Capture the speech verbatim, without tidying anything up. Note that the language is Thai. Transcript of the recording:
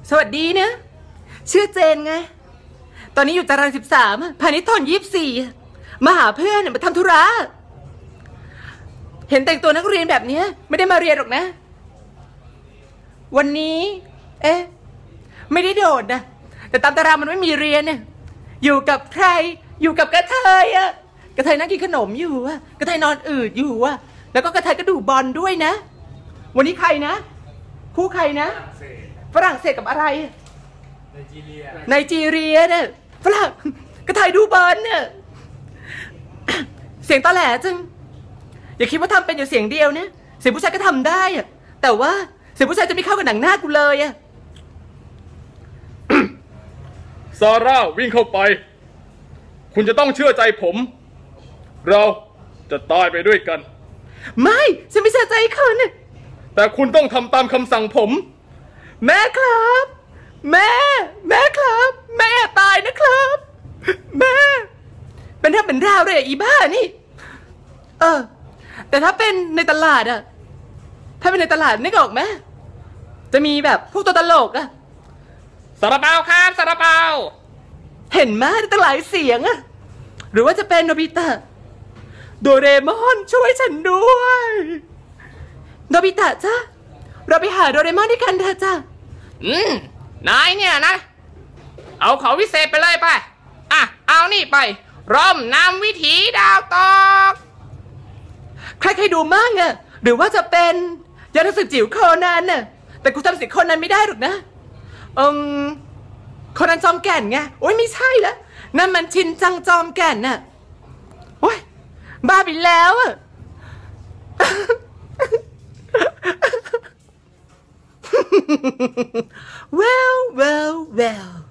สวัสดีนะชื่อเจนไงตอนนี้อยู่ตารางสิบสามพาณิชย์ทนยี่สิบสี่มาหาเพื่อนมาทำธุระเห็นแต่งตัวนักเรียนแบบนี้ไม่ได้มาเรียนหรอกนะวันนี้เอ๊ะไม่ได้โดดนะแต่ตามตารางมันไม่มีเรียนเนี่ยอยู่กับใครอยู่กับกระเทยอะกระเทยนั่งกินขนมอยู่อะกระเทยนอนอืดอยู่อะแล้วก็กระเทยก็ดูบอลด้วยนะวันนี้ใครนะคู่ใครนะฝรั่งเศสกับอะไรไนจีเรียไนจีเรียเนี่ยฝรั่งกระเทยดูบอลเนี่ยเสียงตาแหลจังอย่าคิดว่าทำเป็นอยู่เสียงเดียวนะเสียงผู้ชายก็ทำได้อะแต่ว่าเสียงผู้ชายจะไม่เข้ากับหนังหน้ากูเลยอะซาร่าวิ่งเข้าไปคุณจะต้องเชื่อใจผมเราจะตายไปด้วยกันไม่ฉันไม่เชื่อใจคุณแต่คุณต้องทำตามคำสั่งผมแม่ครับแม่แม่ครับแม่ตายนะครับแม่เป็นเรื่องเป็นราวเลยอีบ้านี่เออแต่ถ้าเป็นในตลาดอะถ้าเป็นในตลาดนึกออกไหมจะมีแบบพวกตัวตลกอะซาลาเปาครับซาลาเปาเห็นไหมตั้งหลายเสียงอะหรือว่าจะเป็นโนบิตะโดเรมอนช่วยฉันด้วยโนบิตะจ้าเราไปหาโดเรมอนด้วยกันเถอะจ้าอืมนายเนี่ยนะเอาของวิเศษไปเลยไปอ่ะเอานี่ไปร่มนำวิถีดาวตกใครใครดูมั่งอะหรือว่าจะเป็นยาทศึกจิ๋วโคนันน่ะแต่กูจำเสียงโคนันไม่ได้หรอกนะอืมโคนันจอมแก่นไงโอ๊ยไม่ใช่แล้วนั่นมันชินจังจอมแก่นน่ะโอ๊ยบ้าไปแล้วอะwell well well